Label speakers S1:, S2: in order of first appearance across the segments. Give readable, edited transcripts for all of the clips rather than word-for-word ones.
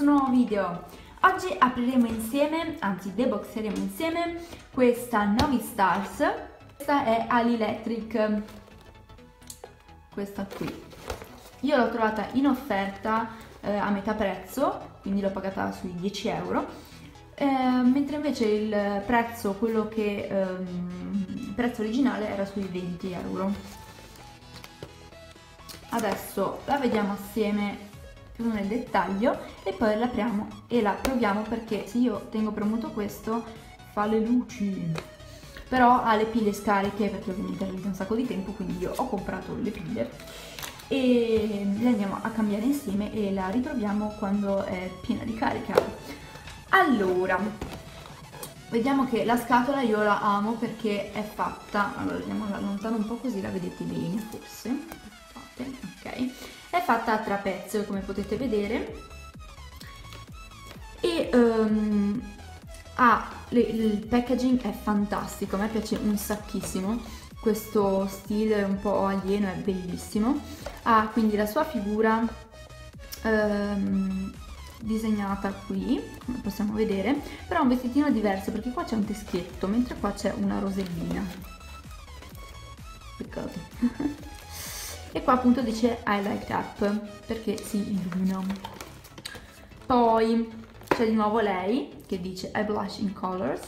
S1: nuovo video. Oggi apriremo insieme, anzi deboxeremo insieme questa Novi Stars. Questa è Ali Electric, questa qui. Io l'ho trovata in offerta a metà prezzo, quindi l'ho pagata sui 10 euro, mentre invece il prezzo, il prezzo originale era sui 20 euro. Adesso la vediamo assieme più nel dettaglio e poi l'apriamo e la proviamo, perché se io tengo premuto questo fa le luci, però ha le pile scariche perché ovviamente richiede un sacco di tempo, quindi io ho comprato le pile e le andiamo a cambiare insieme e la riproviamo quando è piena di carica. Allora, vediamo che la scatola io la amo perché è fatta, allora andiamo da lontano un po' così la vedete bene forse, ok, è fatta a trapezio come potete vedere e il packaging è fantastico, a me piace un sacchissimo, questo stile un po' alieno è bellissimo, ha quindi la sua figura disegnata qui, come possiamo vedere, però è un vestitino diverso perché qua c'è un teschietto, mentre qua c'è una rosellina. Peccato. E qua appunto dice I like that perché si illumina. Poi c'è di nuovo lei che dice I blush in colors.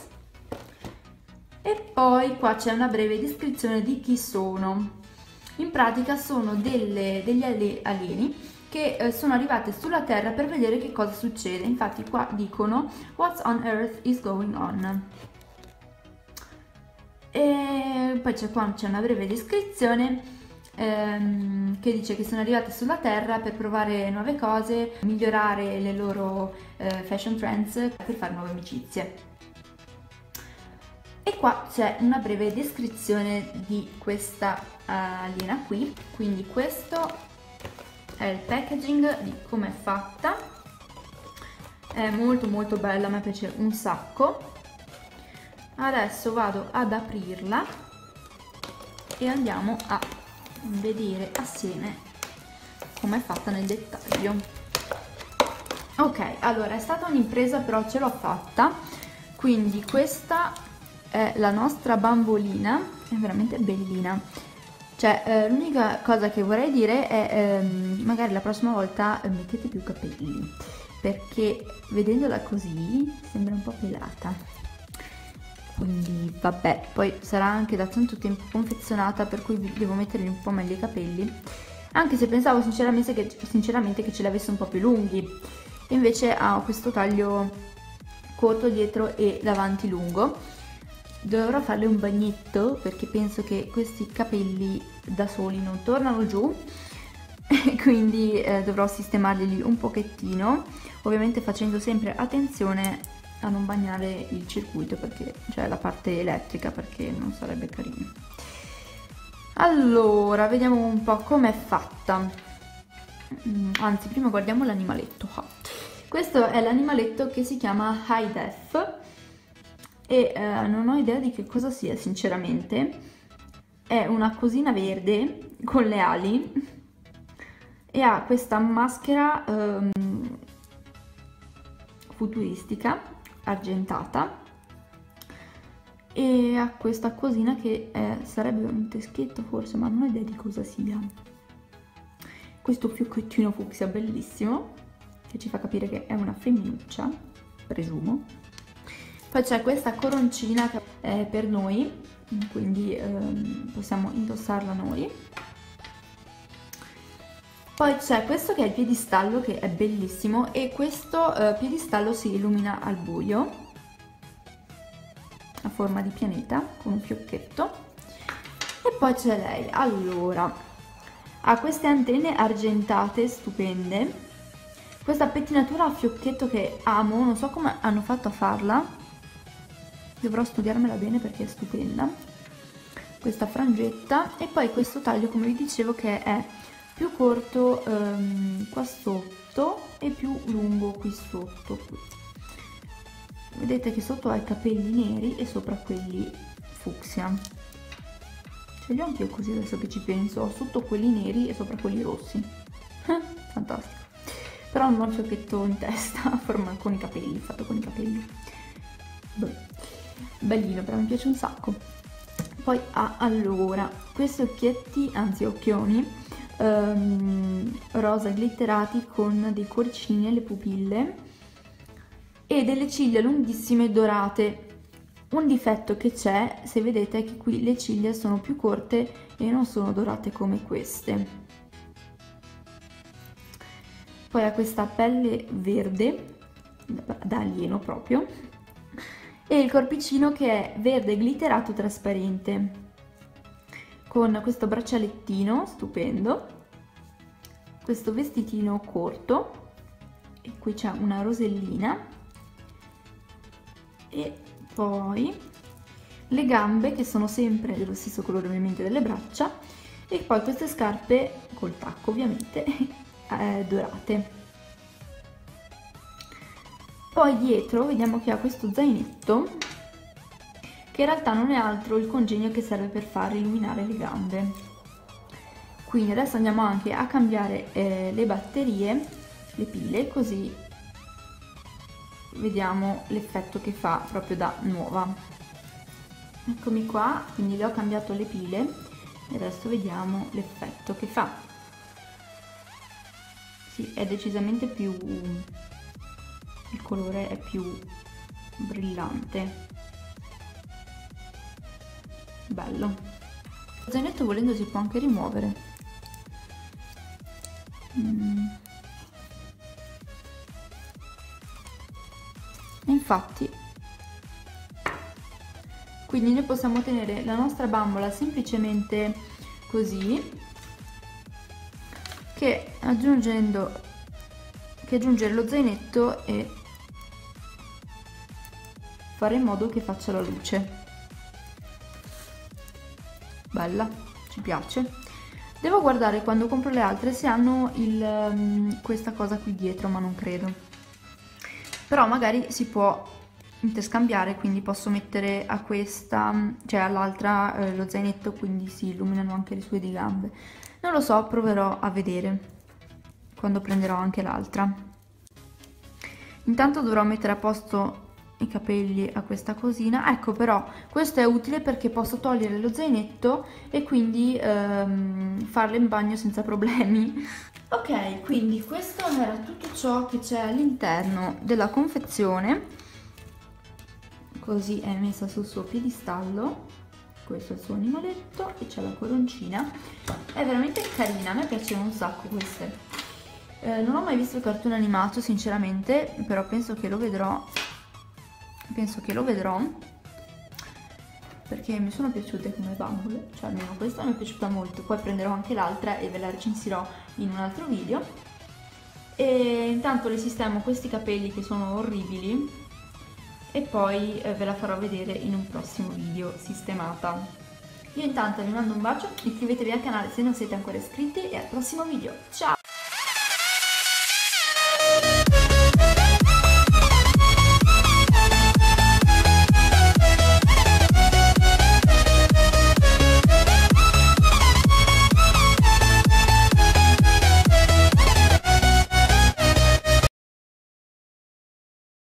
S1: E poi qua c'è una breve descrizione di chi sono. In pratica sono degli alieni che sono arrivate sulla Terra per vedere che cosa succede. Infatti qua dicono What's on Earth is going on. E poi c'è una breve descrizione che dice che sono arrivate sulla Terra per provare nuove cose, migliorare le loro fashion trends, per fare nuove amicizie. E qua c'è una breve descrizione di questa aliena qui, quindi questo è il packaging di come è fatta, è molto bella, a me piace un sacco. Adesso vado ad aprirla e andiamo a vedere assieme come è fatta nel dettaglio. Ok, allora è stata un'impresa, però ce l'ho fatta. Quindi questa è la nostra bambolina, è veramente bellina. Cioè l'unica cosa che vorrei dire è magari la prossima volta mettete più capelli, perché vedendola così sembra un po' pelata. Quindi vabbè, poi sarà anche da tanto tempo confezionata, per cui devo mettergli un po' meglio i capelli, anche se pensavo sinceramente che ce li avesse un po' più lunghi, e invece ha questo taglio corto dietro e davanti lungo. Dovrò farle un bagnetto perché penso che questi capelli da soli non tornano giù e quindi dovrò sistemarli un pochettino, ovviamente facendo sempre attenzione a non bagnare il circuito, perché cioè la parte elettrica, perché non sarebbe carino. Allora vediamo un po' com'è fatta, anzi prima guardiamo l'animaletto. Questo è l'animaletto che si chiama High Def e non ho idea di che cosa sia sinceramente. È una cosina verde con le ali e ha questa maschera futuristica argentata e ha questa cosina che sarebbe un teschietto forse, ma non ho idea di cosa sia. Questo fiocchettino fucsia bellissimo che ci fa capire che è una femminuccia, presumo. Poi c'è questa coroncina che è per noi, quindi possiamo indossarla noi. Poi c'è questo che è il piedistallo, che è bellissimo, e questo piedistallo si illumina al buio a forma di pianeta con un fiocchetto. E poi c'è lei. Allora, ha queste antenne argentate stupende, questa pettinatura a fiocchetto che amo, non so come hanno fatto a farla, dovrò studiarmela bene perché è stupenda, questa frangetta, e poi questo taglio come vi dicevo che è più corto qua sotto e più lungo qui sotto. Vedete che sotto ha i capelli neri e sopra quelli fucsia. Ce li ho anche io così, adesso che ci penso, ho sotto quelli neri e sopra quelli rossi. Fantastico. però non ho il fiocchetto in testa, con i capelli, fatto con i capelli. Bellino, però mi piace un sacco. Poi ha allora questi occhietti, anzi occhioni, rosa glitterati con dei cuoricini alle pupille e delle ciglia lunghissime dorate. Un difetto che c'è, se vedete, è che qui le ciglia sono più corte e non sono dorate come queste. Poi ha questa pelle verde, da alieno proprio, e il corpicino che è verde glitterato trasparente, con questo braccialettino stupendo, questo vestitino corto, e qui c'è una rosellina, e poi le gambe che sono sempre dello stesso colore ovviamente delle braccia, e poi queste scarpe col tacco ovviamente dorate. Poi dietro vediamo che ha questo zainetto che in realtà non è altro il congegno che serve per far illuminare le gambe. Quindi adesso andiamo anche a cambiare le batterie, le pile, così vediamo l'effetto che fa proprio da nuova. Eccomi qua, quindi le ho cambiato le pile e adesso vediamo l'effetto che fa. Sì, è decisamente più, il colore è più brillante, bello. Il zainetto volendo si può anche rimuovere. Infatti, quindi noi possiamo tenere la nostra bambola semplicemente così, che aggiungere lo zainetto e fare in modo che faccia la luce. Bella, ci piace. Devo guardare quando compro le altre se hanno questa cosa qui dietro, ma non credo. Però magari si può interscambiare, quindi posso mettere a questa, cioè all'altra, lo zainetto, quindi si illuminano anche le sue di gambe. Non lo so, proverò a vedere quando prenderò anche l'altra. Intanto dovrò mettere a posto i capelli a questa cosina. Ecco, però questo è utile perché posso togliere lo zainetto e quindi farle in bagno senza problemi. Ok, quindi questo era tutto ciò che c'è all'interno della confezione. Così è messa sul suo piedistallo. Questo è il suo animaletto e c'è la coroncina. È veramente carina, a me piacciono un sacco queste. Non ho mai visto il cartone animato sinceramente, però penso che lo vedrò. Perché mi sono piaciute come bambole, cioè almeno questa mi è piaciuta molto. Poi prenderò anche l'altra e ve la recensirò in un altro video. E intanto le sistemo questi capelli che sono orribili e poi ve la farò vedere in un prossimo video sistemata. Io intanto vi mando un bacio, iscrivetevi al canale se non siete ancora iscritti e al prossimo video. Ciao!